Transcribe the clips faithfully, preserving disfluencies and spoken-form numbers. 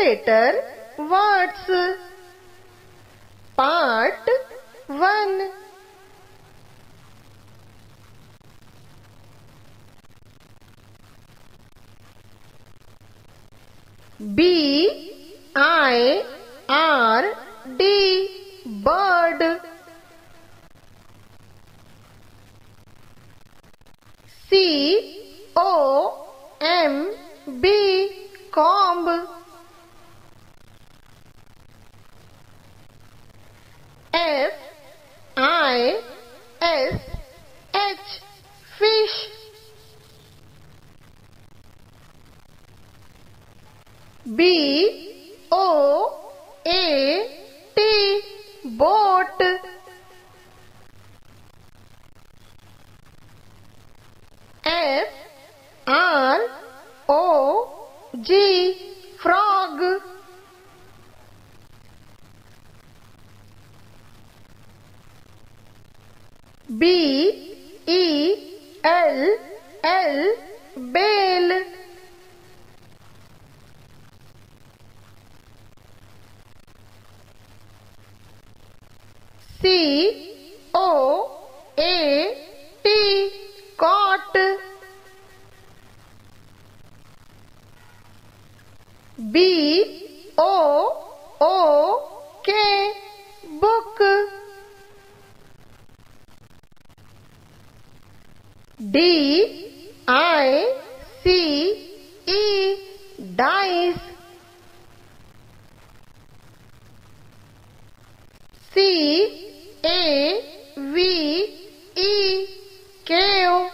letter words. Part one. B I R D, bird. C O M B, comb. F I S H, fish. B O A T, boat. F R O G, frog. B E L L, bell. C O A T, cot. B O O K, book. D I C E, dice. C A V E, cave.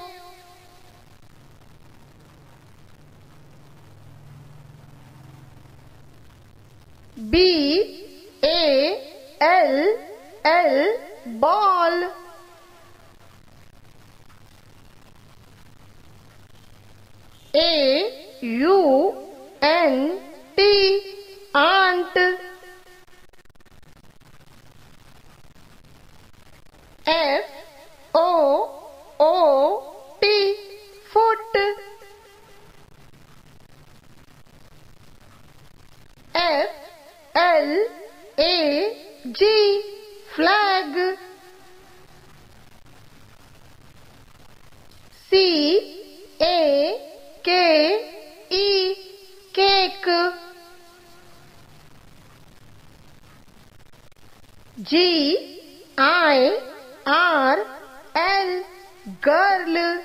B A L L, ball. A U N T, ant. F O O T, foot. F L A G, flag. C A K E, cake. G I R L, girl.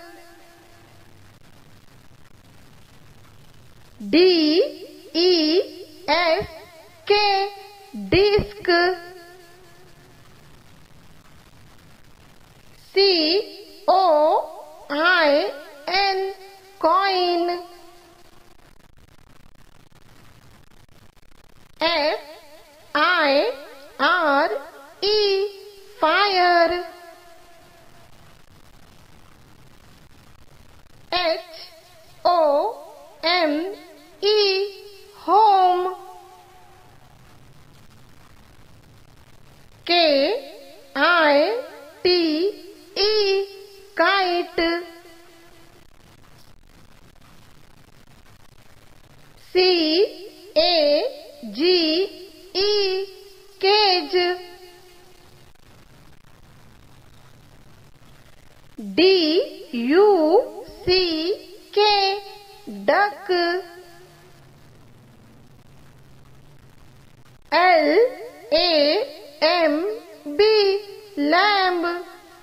D E S K, disc. C O I N, coin. F I R E, fire. H O M E, home. K I T E, kite. C A G E, cage. D U C K, duck. L A M B, lamb.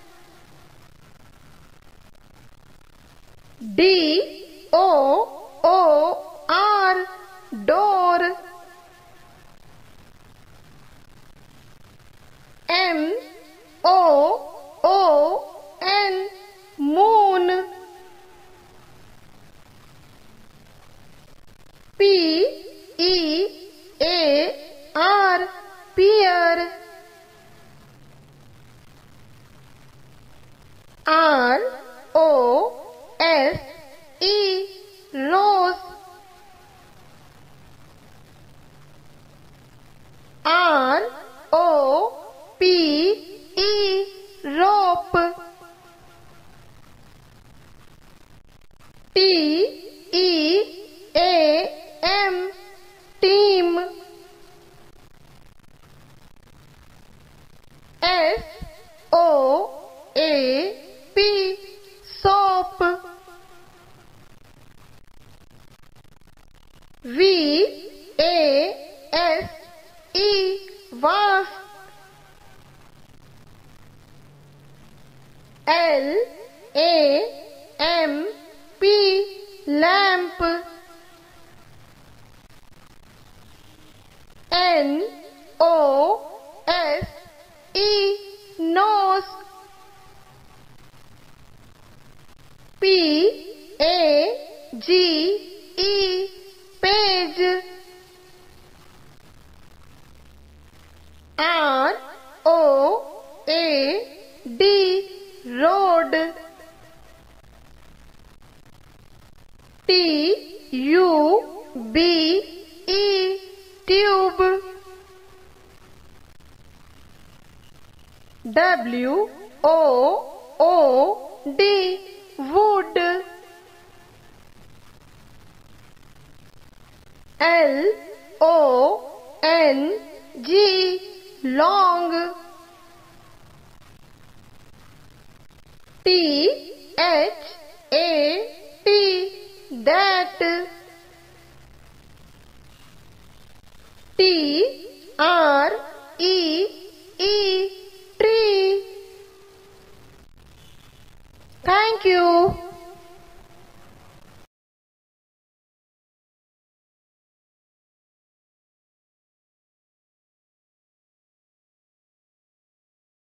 D O O R, door. M O O N, moon. P E A R, pear. R O S E, rose. R O P E, rope. T E A M, team. O A P, soap. V A S E, vase. L A M P, lamp. N O S E, nose. P A G E, page. R O A D, road. T U B E, tube. W O O D, wood. L O N G, long. T H A T, that. T R E E, tree. Thank you.